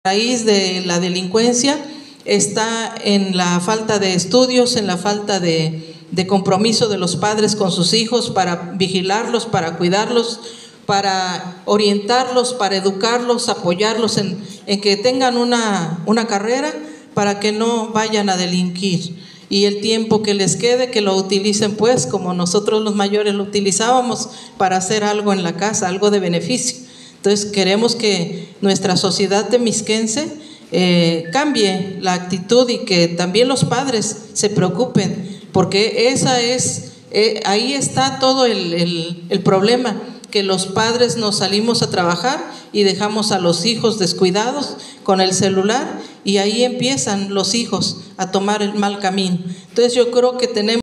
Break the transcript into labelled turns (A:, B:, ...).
A: raíz de la delincuencia está en la falta de estudios, en la falta de compromiso de los padres con sus hijos para vigilarlos, para cuidarlos, para orientarlos, para educarlos, apoyarlos en que tengan una carrera para que no vayan a delinquir. Y el tiempo que les quede, que lo utilicen pues como nosotros los mayores lo utilizábamos para hacer algo en la casa, algo de beneficio. Entonces queremos que nuestra sociedad temisquense cambie la actitud y que también los padres se preocupen, porque esa es, ahí está todo el problema, que los padres nos salimos a trabajar y dejamos a los hijos descuidados con el celular y ahí empiezan los hijos a tomar el mal camino. Entonces yo creo que tenemos